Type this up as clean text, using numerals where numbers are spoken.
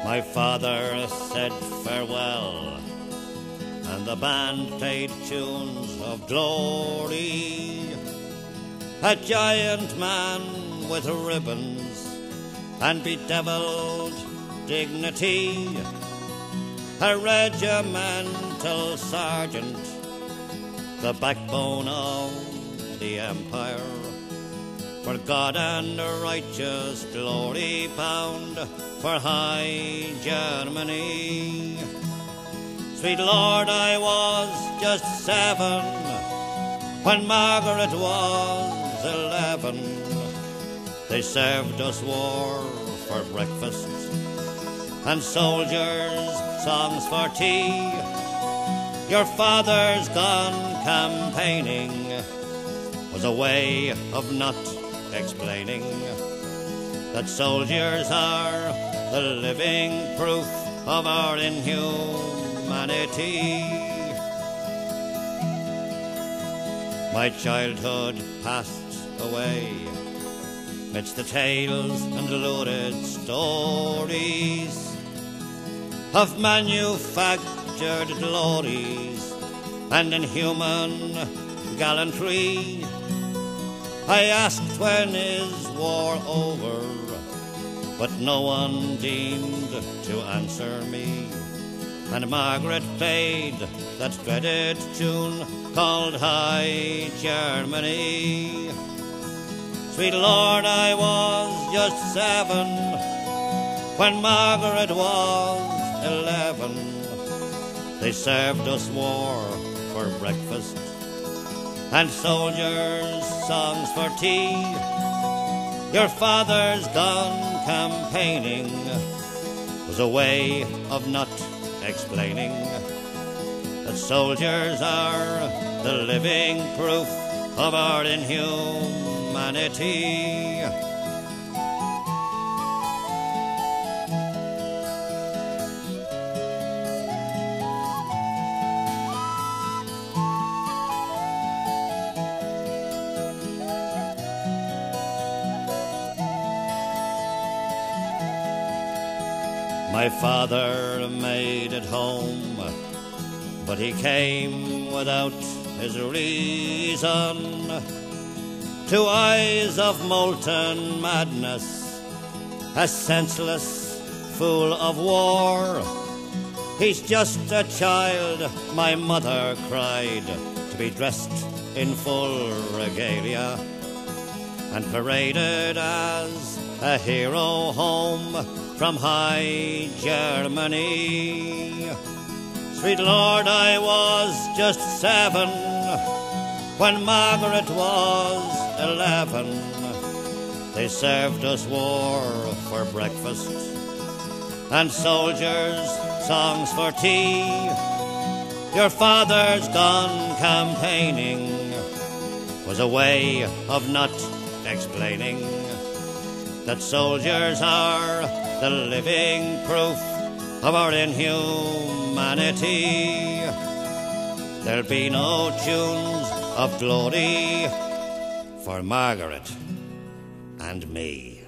My father said farewell, and the band played tunes of glory. A giant man with ribbons and bedeviled dignity, a regimental sergeant, the backbone of the empire, for God and righteous glory bound for high Germany. Sweet Lord, I was just 7 when Margaret was 11. They served us war for breakfast and soldiers' songs for tea. Your father's gone campaigning was a way of not explaining that soldiers are the living proof of our inhumanity. My childhood passed away midst the tales and lurid stories of manufactured glories and inhuman gallantry. I asked, when is war over? But no one deemed to answer me, and Margaret played that dreaded tune called High Germany. Sweet Lord, I was just 7 when Margaret was 11. They served us war for breakfast and soldiers' songs for tea. Your father's gone campaigning was a way of not explaining that soldiers are the living proof of our inhumanity. My father made it home, but he came without his reason, to eyes of molten madness, a senseless fool of war. He's just a child, my mother cried, to be dressed in full regalia and paraded as a hero home from high Germany. Sweet Lord, I was just 7 when Margaret was 11. They served us war for breakfast and soldiers' songs for tea. Your father's gone campaigning was a way of not explaining that soldiers are the living proof of our inhumanity. There'll be no tunes of glory for Margaret and me.